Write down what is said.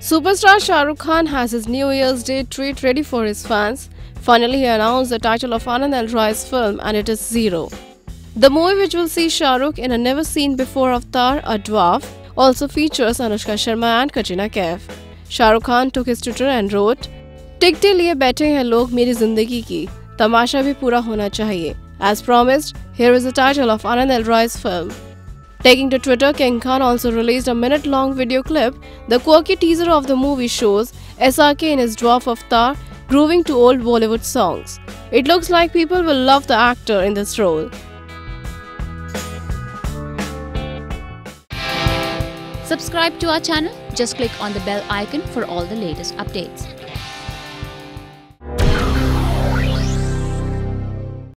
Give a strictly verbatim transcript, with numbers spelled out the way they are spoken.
Superstar Shah Rukh Khan has his New Year's Day treat ready for his fans. Finally, he announced the title of Anand Roy's film, and it is Zero. The movie, which will see Shah Rukh in a never-seen-before avatar, a dwarf, also features Anushka Sharma and Katrina Kaif. Shah Rukh Khan took his Twitter and wrote, "टिकटे लिए बैठे हैं लोग मेरी जिंदगी की, तमाशा भी पूरा होना चाहिए." As promised, here is the title of Anand Roy's film. Taking to Twitter, King Khan also released a minute-long video clip. The quirky teaser of the movie shows S R K in his dwarf avatar grooving to old Bollywood songs. It looks like people will love the actor in this role. Subscribe to our channel. Just click on the bell icon for all the latest updates.